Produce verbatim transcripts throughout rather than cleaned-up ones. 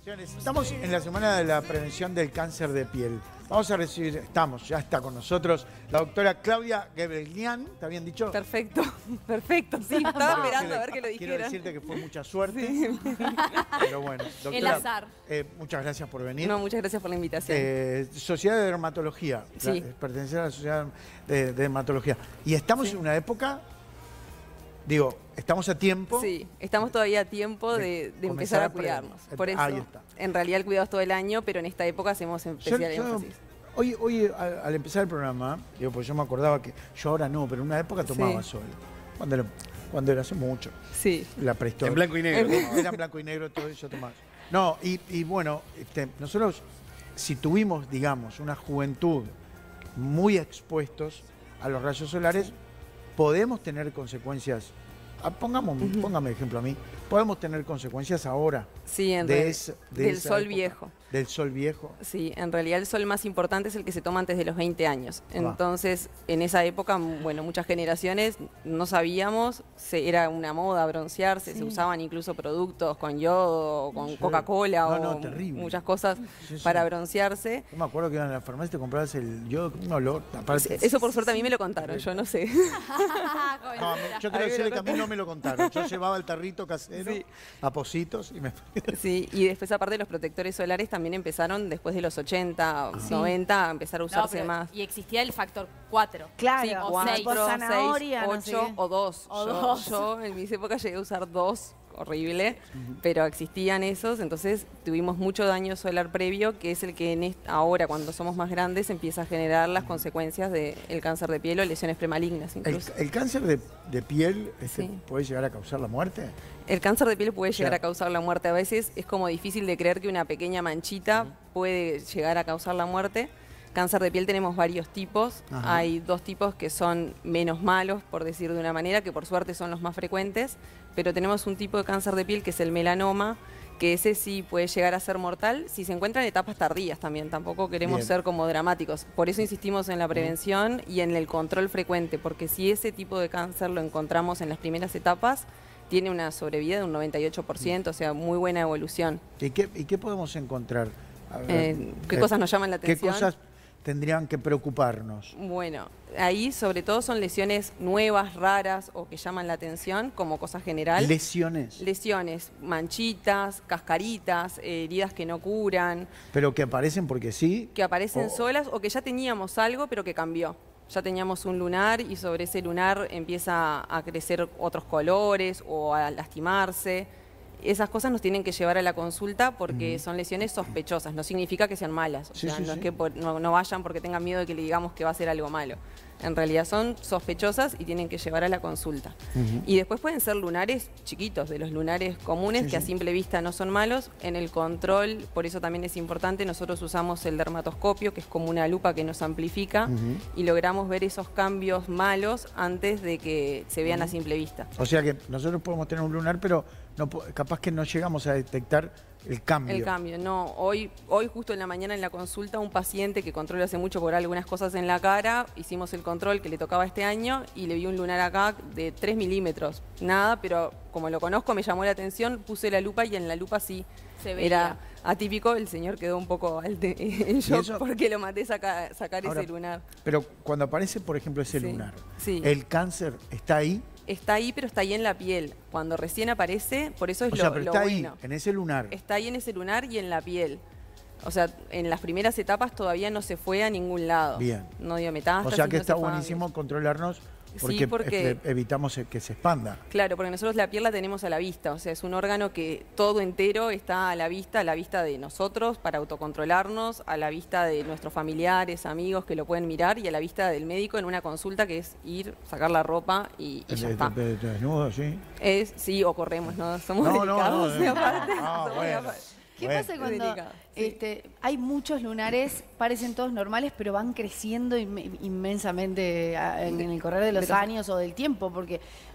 Señores, estamos en la semana de la prevención del cáncer de piel. Vamos a recibir, estamos, ya está con nosotros, la doctora Claudia Gebrelian, ¿está bien dicho? Perfecto, perfecto, sí, estaba Quiero esperando decirle- a ver que lo Quiero dijeran. decirte que fue mucha suerte, Sí. pero bueno, doctora, El azar. eh, muchas gracias por venir. No, muchas gracias por la invitación. Eh, Sociedad de Dermatología, Sí. la- pertenecer a la Sociedad de, de Dermatología. Y estamos Sí. en una época, digo, estamos a tiempo. Sí, estamos todavía a tiempo de de, de comenzar empezar a a cuidarnos. prevenir. Por eso, Ahí está. en realidad el cuidado es todo el año, pero en esta época hacemos Yo- especial yo- énfasis. hoy, hoy al, al empezar el programa, digo, pues yo me acordaba que yo ahora no, pero en una época tomaba Sí. sol. Cuando era, cuando era hace mucho. Sí. La prehistoria. En blanco y negro. Era en blanco y negro todo eso tomaba. No, y, y bueno, este, nosotros si tuvimos, digamos, una juventud muy expuestos a los rayos solares, podemos tener consecuencias. Ah, pongamos, Ujú. Póngame ejemplo a mí. Podemos tener consecuencias ahora Sí, en de realidad. esa- de Del esa sol época. viejo. Del sol viejo. Sí, en realidad el sol más importante es el que se toma antes de los veinte años. Entonces, en esa época, bueno, muchas generaciones no sabíamos, se, era una moda broncearse, Sí. se usaban incluso productos con yodo, con Sí. Coca-Cola No, o no, terrible. muchas cosas Sí, sí. para broncearse. Yo me acuerdo que iban a la farmacia y te comprabas el yodo con un olor. Aparte, Eso por suerte a mí me lo contaron, yo no sé. No, me- yo A quiero mí me decirle lo que a mí no me lo contaron. Yo llevaba el tarrito casero Sí. a Positos y me... Sí, y después aparte los protectores solares también empezaron después de los ochenta, Sí. noventa a empezar a No, usarse pero- más. Y existía el factor cuatro. Claro, Sí, o cuatro, seis. tipo zanahoria, seis, no sé ocho qué. o dos. O yo, dos. yo en mis épocas llegué a usar dos, horrible, pero existían esos, entonces tuvimos mucho daño solar previo, que es el que en est- ahora, cuando somos más grandes, empieza a generar las consecuencias del cáncer de piel o lesiones premalignas ¿El, incluso. el cáncer de, de piel este, Sí. puede llegar a causar la muerte? El cáncer de piel puede llegar sea- a causar la muerte. A veces es como difícil de creer que una pequeña manchita puede llegar a causar la muerte. Cáncer de piel tenemos varios tipos. Ajá. Hay dos tipos que son menos malos, por decir de una manera, que por suerte son los más frecuentes. Pero tenemos un tipo de cáncer de piel que es el melanoma, que ese sí puede llegar a ser mortal si se encuentra en etapas tardías también. Tampoco queremos Bien. ser como dramáticos. Por eso insistimos en la prevención y en el control frecuente, porque si ese tipo de cáncer lo encontramos en las primeras etapas, tiene una sobrevida de un noventa y ocho por ciento, o sea, muy buena evolución. ¿Y qué, y qué podemos encontrar? A ver, Eh, ¿Qué eh, cosas nos llaman la ¿Qué atención? cosas tendrían que preocuparnos? Bueno, ahí sobre todo son lesiones nuevas, raras o que llaman la atención como cosa general. Lesiones, Lesiones, manchitas, cascaritas, eh, heridas que no curan, pero que aparecen porque sí. que aparecen O- solas o que ya teníamos algo pero que cambió. Ya teníamos un lunar y sobre ese lunar empieza a crecer otros colores o a lastimarse. Esas cosas nos tienen que llevar a la consulta porque son lesiones sospechosas, no significa que sean malas. O Sí, sea, sí, no sí. es que por- no, no vayan porque tengan miedo de que le digamos que va a ser algo malo. En realidad son sospechosas y tienen que llevar a la consulta. Ujú. Y después pueden ser lunares chiquitos, de los lunares comunes, Sí, que a sí. simple vista no son malos. En el control, por eso también es importante, nosotros usamos el dermatoscopio, que es como una lupa que nos amplifica, Ujú. y logramos ver esos cambios malos antes de que se vean a simple vista. O sea que nosotros podemos tener un lunar, pero no, po- capaz que no llegamos a detectar el cambio. El cambio, no. Hoy, hoy justo en la mañana en la consulta, un paciente que controla hace mucho por algunas cosas en la cara, hicimos el control que le tocaba este año y le vi un lunar acá de tres milímetros. Nada, pero como lo conozco me llamó la atención, puse la lupa y en la lupa sí Se veía. era atípico. El señor quedó un poco alte- en shock eso? porque lo maté saca- sacar Ahora, ese lunar. Pero cuando aparece, por ejemplo, ese Sí, lunar, sí. ¿el cáncer está ahí? Está ahí, pero está ahí en la piel. Cuando recién aparece, por eso es O lo, sea, pero lo está ahí, bueno. en ese lunar. Está ahí en ese lunar y en la piel. O sea, en las primeras etapas todavía no se fue a ningún lado. Bien. No dio O metástasis. sea que no está se fue a- buenísimo controlarnos porque, Sí, porque- e- evitamos que se expanda. Claro, porque nosotros la piel la tenemos a la vista. O sea, es un órgano que todo entero está a la vista, a la vista de nosotros para autocontrolarnos, a la vista de nuestros familiares, amigos que lo pueden mirar y a la vista del médico en una consulta que es ir, sacar la ropa y, y ya De- está. de- de- desnudo, sí. Es, sí, o corremos, ¿no? Somos No, no, delicados. no, y no, aparte, no, somos bueno. aparte. ¿Qué Bueno. pasa cuando Delicado, sí. este, hay muchos lunares, parecen todos normales, pero van creciendo inme- inmensamente a- en, en el correr de los De los- años o del tiempo? Porque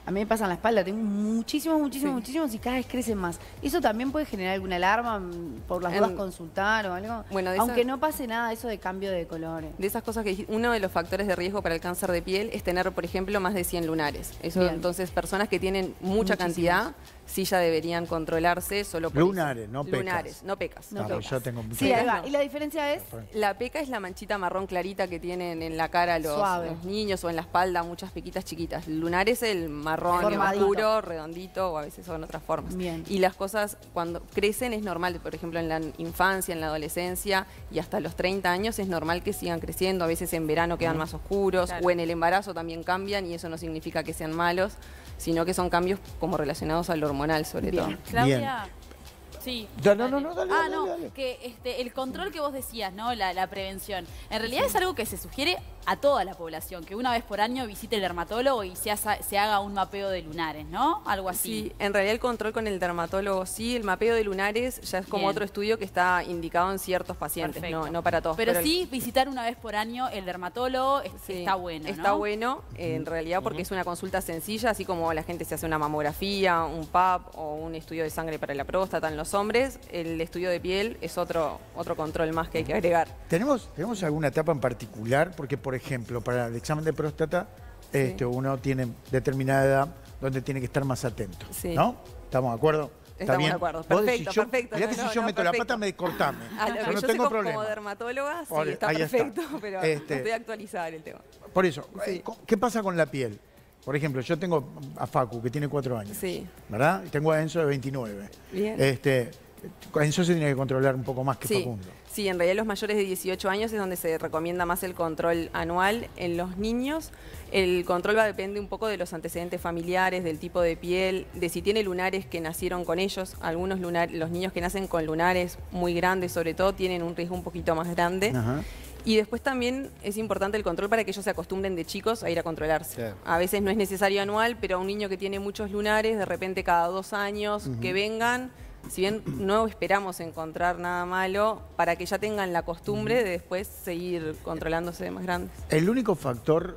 A mí me pasa en la espalda, tengo muchísimos, muchísimos, Sí. muchísimos y cada vez crecen más. ¿Eso también puede generar alguna alarma? mm, ¿Por las En- dudas consultar o algo? Bueno, de Aunque esa- no pase nada, eso de cambio de colores. De esas cosas que dijiste, uno de los factores de riesgo para el cáncer de piel es tener, por ejemplo, más de cien lunares. Eso, Bien. entonces, personas que tienen mucha Muchísimos. cantidad, sí ya deberían controlarse solo por Lunares, eso. no pecas. Lunares, no pecas. No Ah, porque pecas. yo tengo muchas. Sí, ahí Pecas va. no. Y la diferencia es La peca es la manchita marrón clarita que tienen en la cara los, Suave. los niños o en la espalda, muchas pequitas chiquitas. El lunar es el marrón Formadito. oscuro, redondito o a veces son otras formas. Bien. Y las cosas cuando crecen es normal, por ejemplo en la infancia, en la adolescencia y hasta los treinta años es normal que sigan creciendo. A veces en verano quedan más oscuros Claro. o en el embarazo también cambian y eso no significa que sean malos, sino que son cambios como relacionados al hormonal sobre Bien. todo. Claudia. Sí. Ya, no, no, no, dale, Ah, dale, no, dale. que este, el control que vos decías, ¿no? La, la prevención. En realidad es algo que se sugiere a toda la población, que una vez por año visite el dermatólogo y se, haza- se haga un mapeo de lunares, ¿no? Algo así. Sí, en realidad el control con el dermatólogo sí, el mapeo de lunares ya es como Bien. otro estudio que está indicado en ciertos pacientes, Perfecto. no, no para todos. Pero, el- sí, visitar una vez por año el dermatólogo es- sí, está bueno, ¿no? Está bueno, eh, en realidad porque es una consulta sencilla, así como la gente se hace una mamografía, un P A P o un estudio de sangre para la próstata en los hombres, el estudio de piel es otro, otro control más que hay que agregar. ¿Tenemos, ¿Tenemos alguna etapa en particular? Porque, por ejemplo, para el examen de próstata, este, uno tiene determinada edad donde tiene que estar más atento. Sí. ¿No? ¿Estamos de acuerdo? ¿Está Estamos bien? de acuerdo. Vos decís, Perfecto, yo- perfecto. mirá No, que si no, yo no, meto la perfecto. pata, me cortame. A lo Yo que no yo sé tengo como, problema. como dermatóloga, sí, Por- está ahí está. perfecto, pero Este- no estoy actualizada en el tema. Por eso, Sí. eh, ¿qué pasa con la piel? Por ejemplo, yo tengo a Facu, que tiene cuatro años. Sí. ¿Verdad? Y tengo a Enzo de veintinueve. Bien. Este, Enzo se tiene que controlar un poco más que Sí, Facundo. sí, en realidad los mayores de dieciocho años es donde se recomienda más el control anual. En los niños el control va a depender un poco de los antecedentes familiares, del tipo de piel, de si tiene lunares que nacieron con ellos. Algunos lunares, los niños que nacen con lunares muy grandes sobre todo tienen un riesgo un poquito más grande. Ajá. Y después también es importante el control para que ellos se acostumbren de chicos a ir a controlarse. Claro. A veces no es necesario anual, pero a un niño que tiene muchos lunares, de repente cada dos años que vengan, si bien no esperamos encontrar nada malo, para que ya tengan la costumbre de después seguir controlándose de más grandes. El único factor,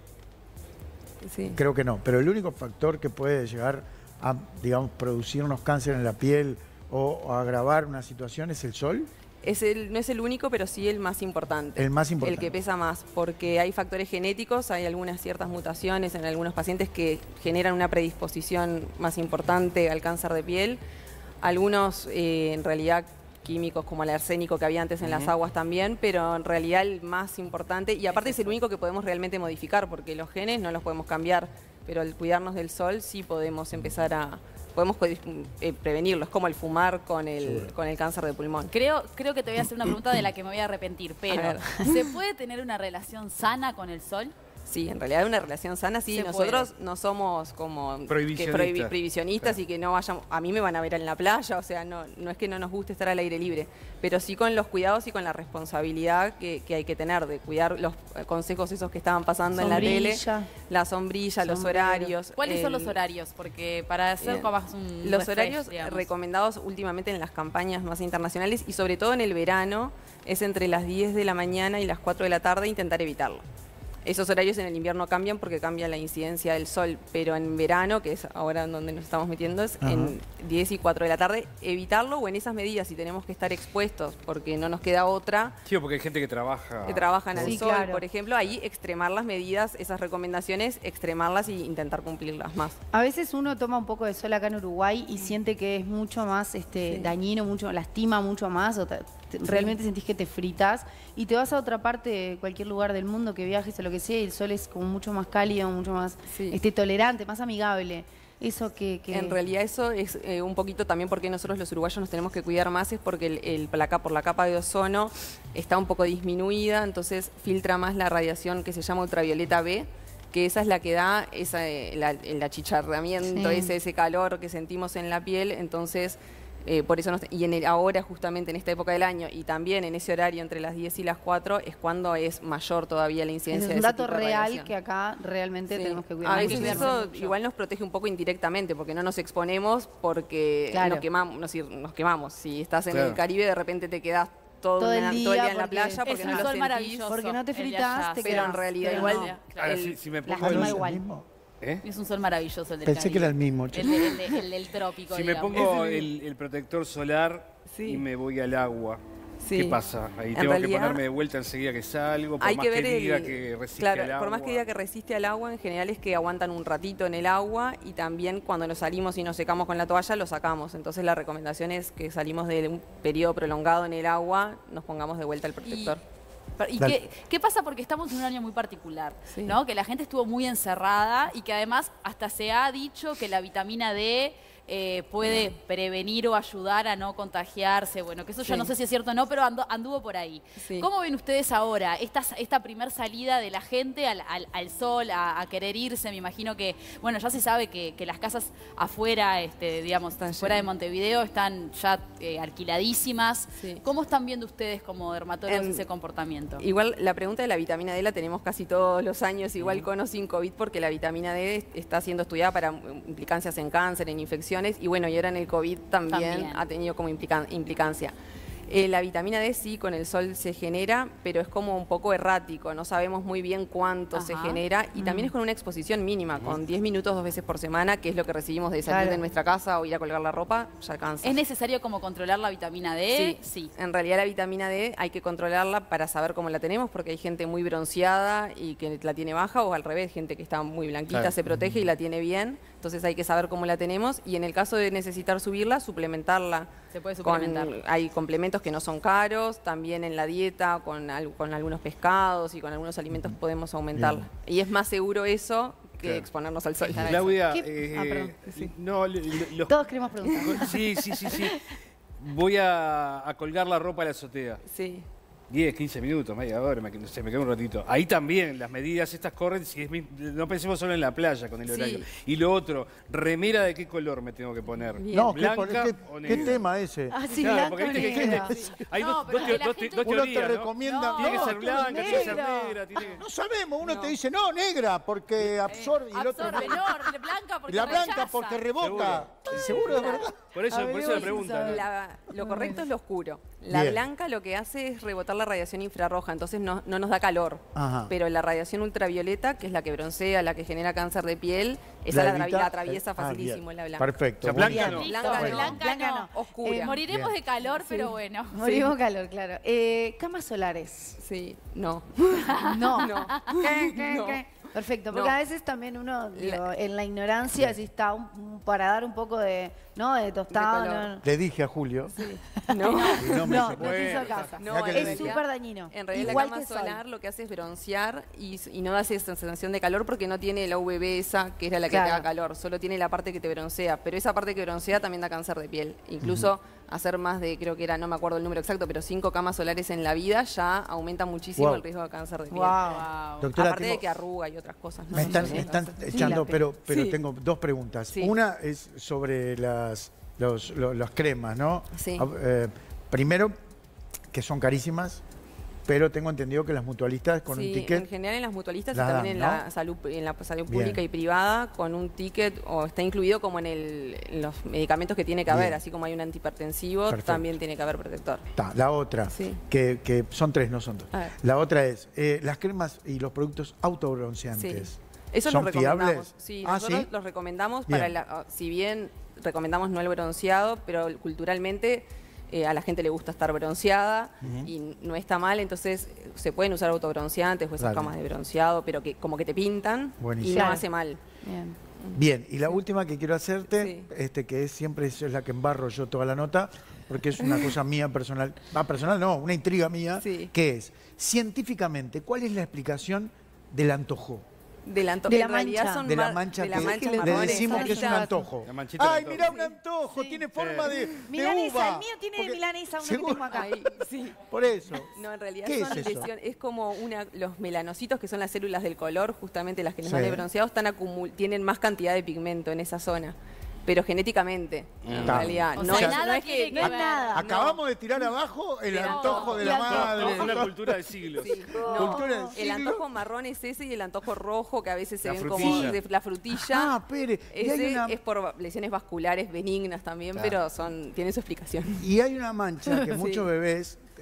Sí. creo que no, pero el único factor que puede llegar a, digamos, producir unos cánceres en la piel o, o agravar una situación es el sol. Es el, no es el único, pero sí el más importante. El más importante. El que pesa más, porque hay factores genéticos, hay algunas ciertas mutaciones en algunos pacientes que generan una predisposición más importante al cáncer de piel. Algunos, eh, en realidad, químicos como el arsénico que había antes en las aguas también, pero en realidad el más importante, y aparte es el único que podemos realmente modificar, porque los genes no los podemos cambiar, pero al cuidarnos del sol sí podemos empezar a... podemos eh, prevenirlo, es como el fumar con el, con el cáncer de pulmón. Creo, creo que te voy a hacer una pregunta de la que me voy a arrepentir, pero ver. ¿se puede tener una relación sana con el sol? Sí, en realidad una relación sana, sí. Se Nosotros puede. no somos como que Prohibicionistas. prohibi- prohibicionistas y que no vayamos. A mí me van a ver en la playa, o sea, no, no es que no nos guste estar al aire libre, pero sí con los cuidados y con la responsabilidad que, que hay que tener de cuidar los eh, consejos esos que estaban pasando en la tele. Sombrilla. La sombrilla, los Sombrero. horarios. ¿Cuáles son el- los horarios? Porque para hacer Bien. capaz un Los refresh, horarios digamos. recomendados últimamente en las campañas más internacionales y sobre todo en el verano es entre las diez de la mañana y las cuatro de la tarde, intentar evitarlo. Esos horarios en el invierno cambian porque cambia la incidencia del sol, pero en verano, que es ahora en donde nos estamos metiendo, es Ajá. en diez y cuatro de la tarde, evitarlo o en esas medidas si tenemos que estar expuestos porque no nos queda otra, Sí, porque hay gente que trabaja. que trabajan al Sí, sol, claro. por ejemplo, ahí extremar las medidas, esas recomendaciones, extremarlas y intentar cumplirlas más. A veces uno toma un poco de sol acá en Uruguay y siente que es mucho más este, Sí. dañino, mucho, lastima mucho más, o te- te- realmente sentís que te fritas y te vas a otra parte, cualquier lugar del mundo que viajes o lo que sea, y el sol es como mucho más cálido, mucho más Sí. este, tolerante, más amigable. Eso que... que- En realidad eso es eh, un poquito también porque nosotros los uruguayos nos tenemos que cuidar más, es porque el, el- la capa- por la capa de ozono está un poco disminuida, entonces filtra más la radiación que se llama ultravioleta B, que esa es la que da esa, eh, la- el achicharramiento, Sí. ese, ese calor que sentimos en la piel, entonces... eh, por eso nos- y en el, ahora justamente en esta época del año y también en ese horario entre las diez y las cuatro es cuando es mayor todavía la es incidencia de un ese dato tipo de real radiación. que acá realmente Sí. tenemos que A cuidar. veces cuidarse eso mucho. igual nos protege un poco indirectamente porque no nos exponemos porque Claro. nos quemamos, nos, ir- nos quemamos. Si estás en Claro. el Caribe de repente te quedas todo, Todo el una- día todo el día en la porque playa porque es no un lo sol sentís. maravilloso. Porque no te el de fritas, allá, te Pero en quedas. realidad Pero igual no. Claro. Ahora, el- si, si me las pongo almas el- igual. mismo? ¿Eh? Es un sol maravilloso el del Pensé que era el Caribe. mismo, El, che. de- el de- el del trópico, Si me digamos. pongo el, el protector solar Sí. y me voy al agua, Sí. ¿qué pasa? Ahí En tengo que realidad, ponerme de vuelta enseguida que salgo, por Hay más que que, ver diga el, que resiste claro, al agua. por más que diga que resiste al agua, en general es que aguantan un ratito en el agua y también cuando nos salimos y nos secamos con la toalla lo sacamos. Entonces la recomendación es que salimos de un periodo prolongado en el agua, nos pongamos de vuelta el protector. ¿Y Dale. qué, qué pasa? Porque estamos en un año muy particular, Sí. ¿no? Que la gente estuvo muy encerrada y que además hasta se ha dicho que la vitamina D eh, puede prevenir o ayudar a no contagiarse. Bueno, que eso yo Sí. no sé si es cierto o no, pero ando- anduvo por ahí. Sí. ¿Cómo ven ustedes ahora esta, esta primer salida de la gente al, al- al sol, a, a querer irse? Me imagino que, bueno, ya se sabe que, que las casas afuera, este, digamos, Están fuera de llenas. Montevideo están ya eh, alquiladísimas. Sí. ¿Cómo están viendo ustedes como dermatólogos En- ese comportamiento? Igual la pregunta de la vitamina D la tenemos casi todos los años, igual con o sin COVID, porque la vitamina D es- está siendo estudiada para mm, implicancias en cáncer, en infecciones, y bueno, y ahora en el COVID también, También. ha tenido como implican- implicancia. Eh, la vitamina D sí, con el sol se genera, pero es como un poco errático, no sabemos muy bien cuánto se Ajá. genera, y también es con una exposición mínima, con diez minutos dos veces por semana, que es lo que recibimos de salir Claro. de nuestra casa o ir a colgar la ropa, ya alcanza. ¿Es necesario como controlar la vitamina D? Sí, en realidad la vitamina D hay que controlarla para saber cómo la tenemos, porque hay gente muy bronceada y que la tiene baja, o al revés, gente que está muy blanquita, Claro. se protege y la tiene bien. Entonces hay que saber cómo la tenemos y en el caso de necesitar subirla, suplementarla. Se puede Con- suplementar. hay complementos que no son caros, también en la dieta, con, al- con algunos pescados y con algunos alimentos podemos aumentarla. Y es más seguro eso que Claro. exponernos al sol. Claudia, ¿Qué? eh, Ah, perdón. no, le- le- los- Todos queremos preguntar. sí, sí, sí, sí. Voy a, a colgar la ropa a la azotea. Sí. diez, quince minutos, media hora, me, no sé, me quedo un ratito. Ahí también las medidas estas corren, si es mi- no pensemos solo en la playa con el Sí. horario. Y lo otro, remera de qué color me tengo que poner. Bien. No, ¿qué, ¿Blanca pon- qué- o qué negra? tema ese? Ah, sí, Claro, blanca porque o viste que hay negra. gente- hay No, dos, pero dos que teo- la dos- gente- dos Uno te teorías, ¿no? recomienda. No. Tiene que No, ser tú blanca, eres tiene que ser negro. negra, tiene que... No sabemos, uno No. te dice, no, negra, porque absorbe, y el otro Absorbe, no. no, blanca Y porque la blanca rechaza. porque revoca. ¿Seguro de verdad? Por eso, por eso la Averigüen si pregunta. saben. ¿no? La- lo correcto es lo oscuro. La Bien. blanca lo que hace es rebotar la radiación infrarroja, entonces no, no nos da calor. Ajá. Pero la radiación ultravioleta, que es la que broncea, la que genera cáncer de piel, esa la, tra- evita- la atraviesa ah, facilísimo bien. la blanca. Perfecto. O sea, blanca buenísimo. no. Listo, Blanca blanca, no. blanca Blanca no. no. Oscura. Eh, Moriremos Bien. de calor, pero bueno. Morimos calor, claro. Eh, camas solares. Sí, no. No. No. ¿Qué, qué, No. qué? Perfecto, porque No. a veces también uno, digo, en la ignorancia, si está un- para dar un poco de, ¿no? De tostado. De color. no, no. Le dije a Julio. No. y no me No, hizo no te hizo Bueno, caso. No, Ya que en le Es dije. súper dañino. En realidad Igual la cama que sol. solar lo que hace es broncear y, y no da esa sensación de calor porque no tiene la U V B esa, que era la que Claro. te da calor, solo tiene la parte que te broncea, pero esa parte que broncea también da cáncer de piel. Incluso hacer más de, creo que era, no me acuerdo el número exacto, pero cinco camas solares en la vida ya aumenta muchísimo Wow. el riesgo de cáncer de piel. Wow. Wow. Doctora, Aparte tengo- de que arruga y otras cosas. ¿no? Me están, Sí. me están Sí, echando, la- pero, pero Sí. tengo dos preguntas. Sí. Una es sobre las los, lo- las cremas, ¿no? Sí. Ah, eh, primero, que son carísimas, pero tengo entendido que las mutualistas con Sí, un ticket... en general en las mutualistas y las también dan, en ¿no? la salud en la salud Bien. pública y privada con un ticket o está incluido como en, el, en los medicamentos que tiene que haber, Bien. así como hay un antihipertensivo, Perfecto. también tiene que haber protector. Ta, la otra, Sí. que, que son tres, no son dos. A ver. La otra es, eh, las cremas y los productos autobronceantes. Sí. Eso ¿Son lo recomendamos. fiables? Sí, Ah, nosotros ¿sí? los recomendamos Bien. para la, ah, si bien recomendamos no el bronceado, pero culturalmente eh, a la gente le gusta estar bronceada y no está mal, entonces eh, se pueden usar autobronceantes o esas Dale. camas de bronceado, pero que como que te pintan Buenísimo. y no Claro. hace mal. Bien. Bien, y la última que quiero hacerte, Sí. este, que es siempre es la que embarro yo toda la nota, porque es una cosa mía personal, ah, personal no, una intriga mía, Sí. que es, científicamente, ¿cuál es la explicación del antojo? De la, anto- De la en realidad mancha. son De la mar- mancha de la que mancha le marrones, decimos son que es un esas- antojo. La manchita ¡Ay, del mira antojo. un antojo! Tiene forma de, de Milanesa, uva. el mío tiene Porque- milanesa, uno Seguro. que tengo acá. Ahí, sí. Por eso. No, en realidad ¿Qué son es eso? lesión- es como una, los melanocitos, que son las células del color, justamente las que nos Sí. dan el bronceado, están acumul- tienen más cantidad de pigmento en esa zona. Pero genéticamente, en Ta. realidad. O no, sea, es, nada no es tiene que, que no es ver. nada. Acabamos de tirar abajo el Pero- antojo de y la antojo. madre. Es una cultura de siglos. Sí, no. Cultura del El siglo. antojo marrón es ese y el antojo rojo, que a veces se La ven frutilla. como de la frutilla. Ah, pere. Y hay, Ese una, es por lesiones vasculares benignas también, Claro. pero son tienen su explicación. y hay una mancha que Sí. muchos bebés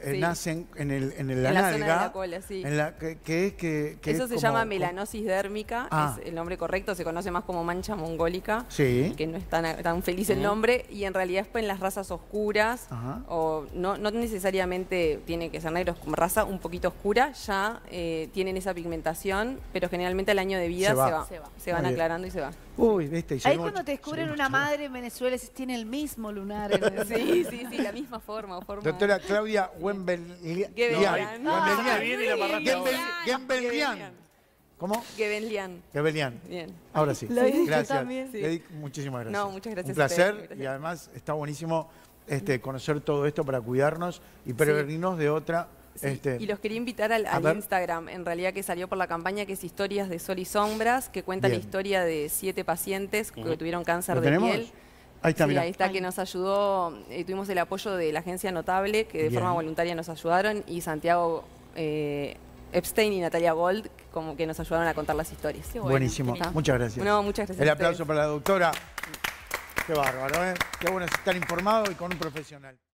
eh, Sí. nacen en, el, en el- la En la zona nalga. de la cola, sí. En la, que, que es que, que Eso es se como- llama melanosis dérmica, Ah. es el nombre correcto, se conoce más como mancha mongólica, Sí. que no es tan, tan feliz el nombre, y en realidad es pues en las razas oscuras, Ajá. o no, no necesariamente tiene que ser negro, como raza un poquito oscura, ya eh, tienen esa pigmentación, pero generalmente al año de vida Se se, va. va, Se va. se van Muy bien. aclarando y se va. Uy, viste. y Ahí llegó- cuando te descubren llegó- una llegó. madre en Venezuela, si tiene el mismo lunar. ¿entendés? Sí, sí, sí, la misma forma. o forma Doctora Claudia Wembelian. Gebelian. Wembelian. Bien, y la amarraste Gembel- ahora. Gembelian. ¿Cómo? Gebelian. Gebelian. Bien. Ahora sí. Lo dije Gracias. también. Sí. Edic, muchísimas gracias. No, muchas gracias Un a ustedes, placer gracias. y además está buenísimo este, conocer todo esto para cuidarnos y prevenirnos de otra. Sí, este, y los quería invitar al, a al ver. Instagram, en realidad que salió por la campaña, que es Historias de Sol y Sombras, que cuenta Bien. la historia de siete pacientes que tuvieron cáncer ¿Lo de tenemos? piel. Ahí está, Sí, mira. ahí está, que nos ayudó, eh, tuvimos el apoyo de la agencia Notable, que de Bien. forma voluntaria nos ayudaron, y Santiago eh, Epstein y Natalia Gold, como que nos ayudaron a contar las historias. Qué bueno, Buenísimo. qué lindo. Muchas gracias. No, muchas gracias El a aplauso ustedes. para la doctora. Qué bárbaro, ¿eh? Qué bueno estar informado y con un profesional.